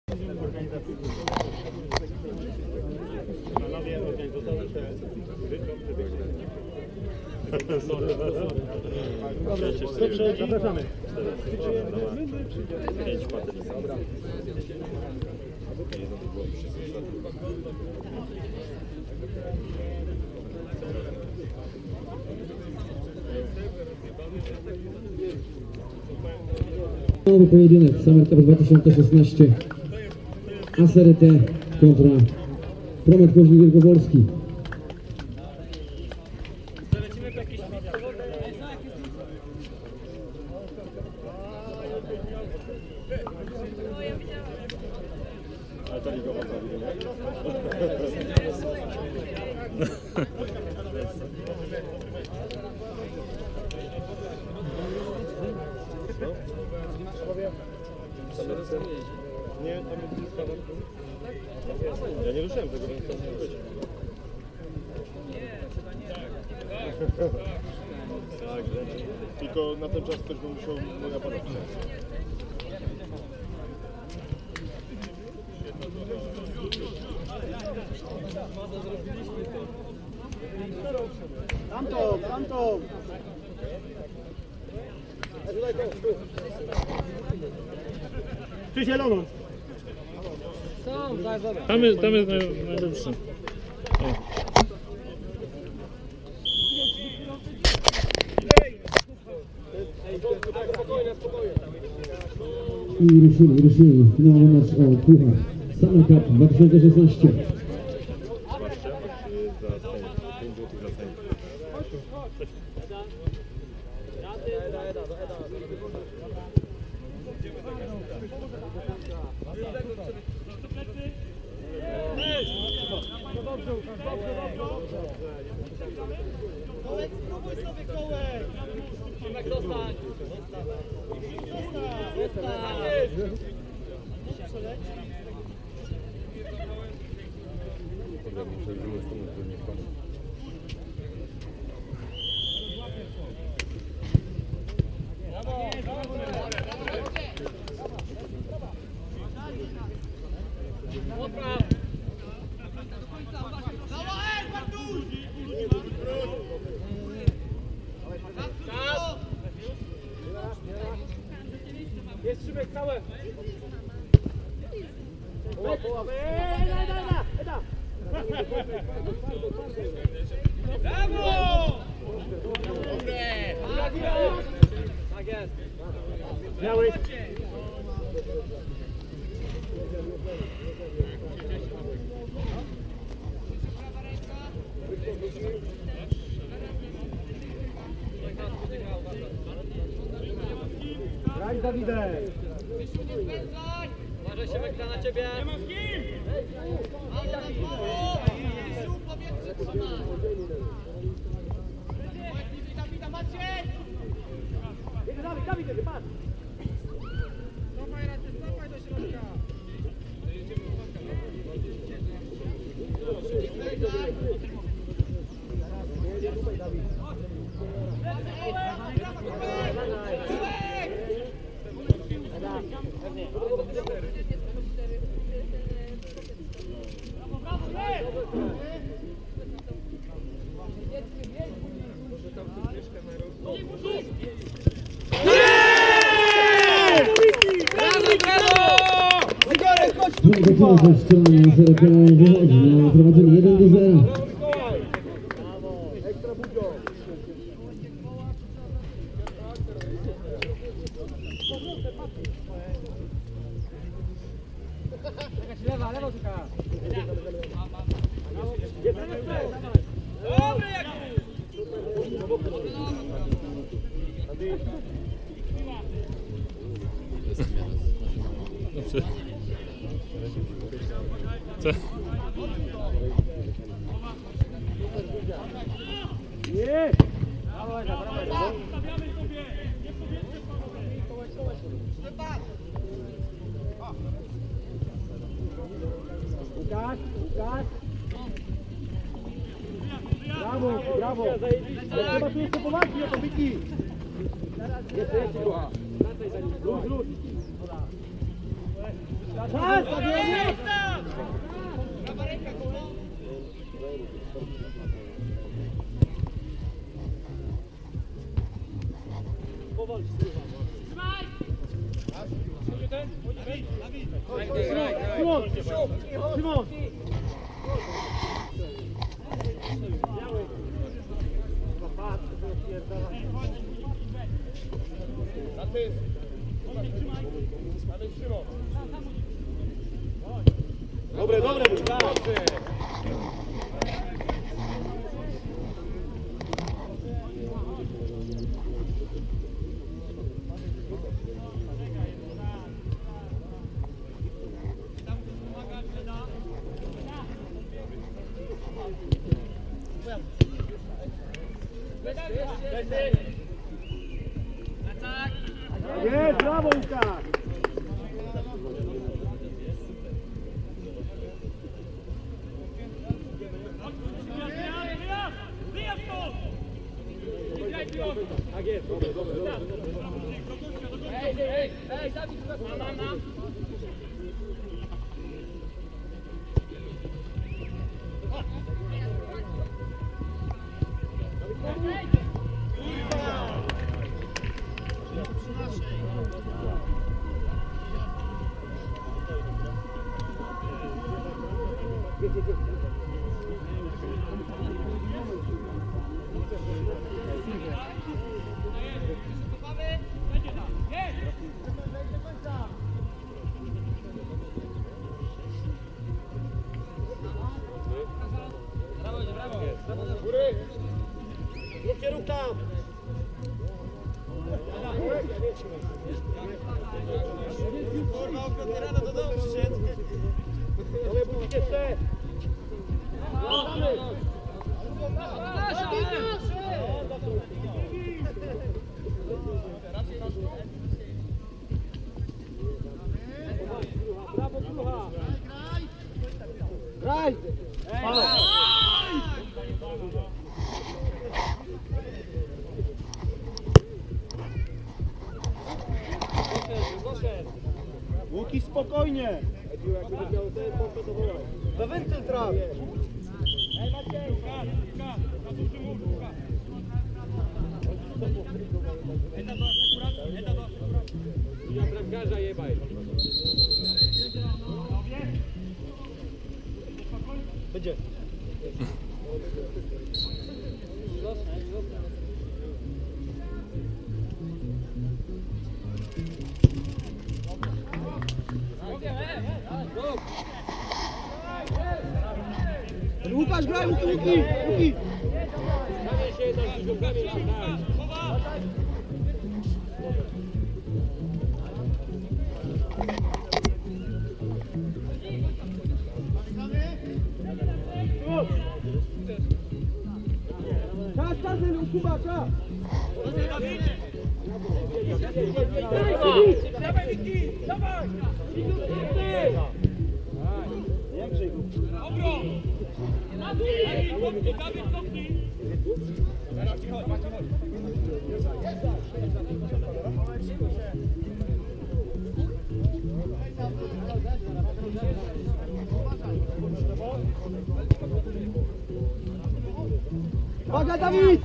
Panowie organizatorzy te życzą, żeby... Zapraszamy. 5 patyków. Nowy pojedynek Summer Cup 2016 ASRT kontra Promet Koźmi Wielkopolski. Ale to nie go nie, tam jest blisko. Ja nie ruszyłem tego, więc to nie być. Tak, tylko na ten czas ktoś by musiał mój aparat wziąć. Tamto! Czy zieloną? Tam jest najlepszy. I ruszyli finałowy mecz o Puchar Summer Cup 2016. Kołek, spróbuj sobie kołek! Szymek, zostań! Jest Szymek całe! Brawo! Dobre! Tak jest! Miałeś! Graj, Dawidek! Uważaj się, Mekla, na ciebie! Nie ma z kim! Siu, powietrze trzymaj! Dawida, Maciej! Dawid, patrz! Cofaj do środka! Dopiero ze strony ASRT wychodzi na prowadzenie 1-0. Ekstra budzio! Lewa, tylko! Dobry, jak Co? Nie! Łukasz! Brawo! Trzeba tu jeszcze powalczyć o to, Wiki! Jeszcze, kocha! Luz! Prawa ręka, Kuba. Dobre, dobre, dobrze. Jest, brawo Łukasz! Tak jest, dobre, dobre, dobre. Ej, Dawid, mam. Góry! Róbcie ruch tam! Kurwa, okropnie rano do domu przyszedł. Ale budzić jeszcze! Brawo, Krucha! Graj! Łuki, spokojnie! Do wentyl traf! Ej, Maciej! Na duży mur, Ja bramkarza jebaj! Będzie! Łukasz, graj, Łuki! Zamień się jednak, zamień się, tak! Czas, Kuba, czas! Dawaj, Wiki! Dawaj! Jak Grzejku? Obro! Dawid, kopnij! Uwaga, Dawid!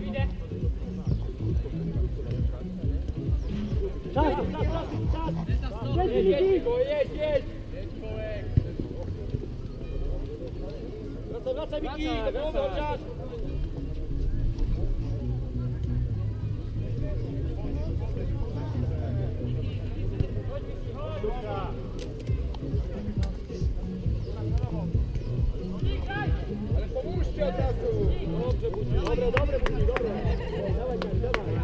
Czas! Jedź! Wracaj, Miki! Do głowy, czas! Ale pomóżcie od razu! Dobrze, Buzi, dobre, Buzi, dobre! Dawaj, dawaj!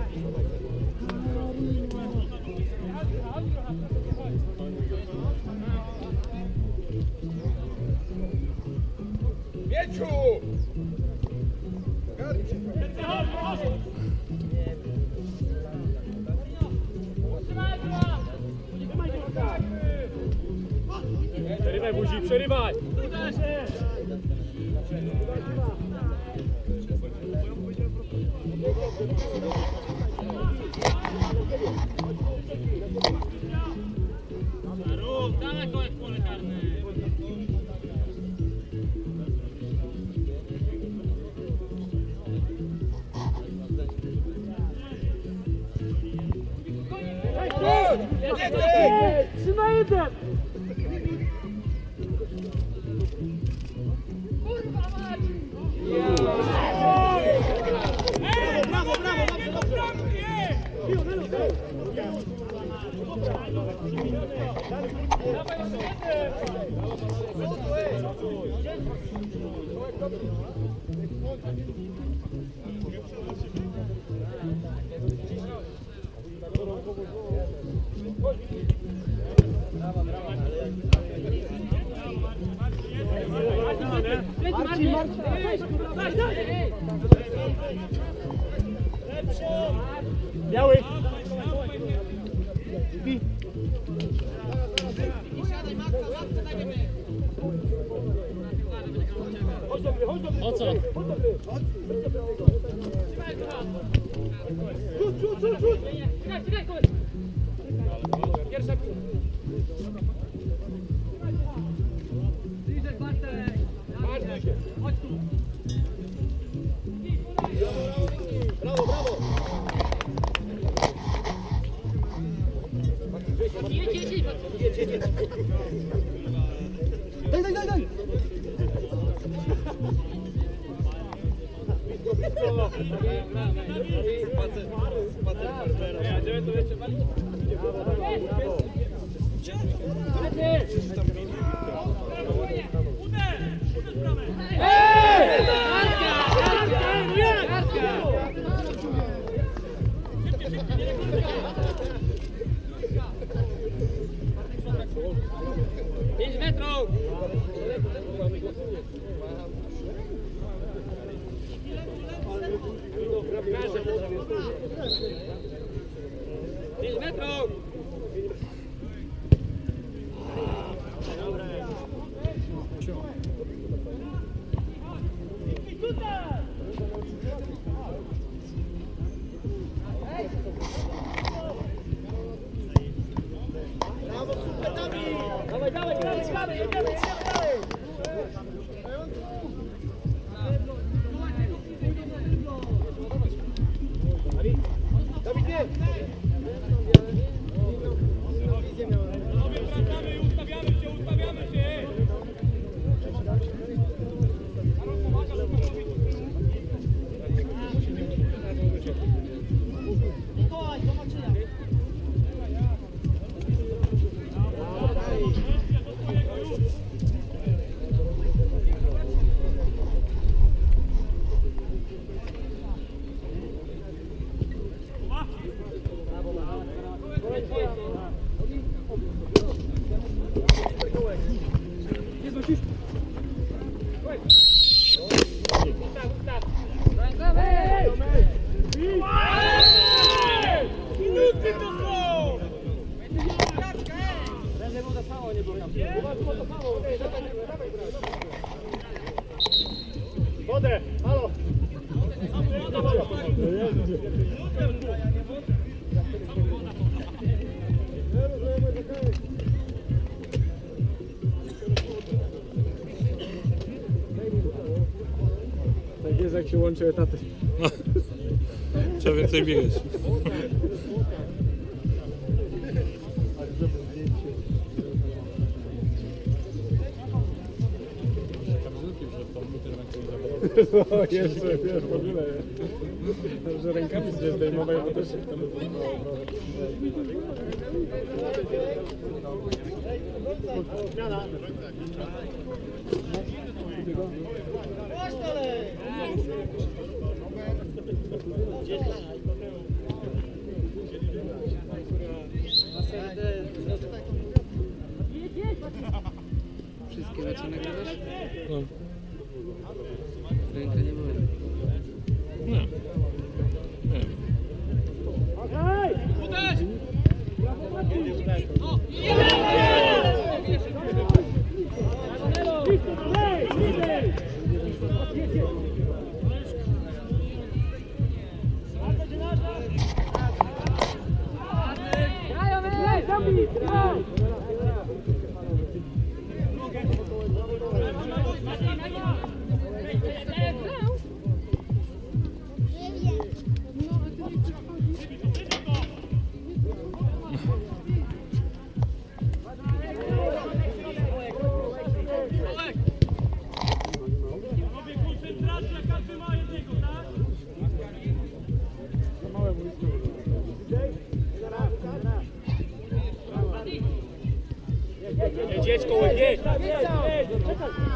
Mieciu! Przerywaj, Buzi, przerywaj! Dawaj, 3-1! Brawo, brawo, dobrze. Biały! O co? Brawo, brawo. Daj. Wodę! Halo! Tak jest, jak się łączy etaty. No. Trzeba więcej biegać. No, jeszcze, wiesz, w ogóle, że rękami się zdejmowają, to też się tam wyglądało trochę. Wszystkie mecze nagrywasz? No. Ręka nie boli. Nie. Nie. Jedź koło, jedź! Czekaj,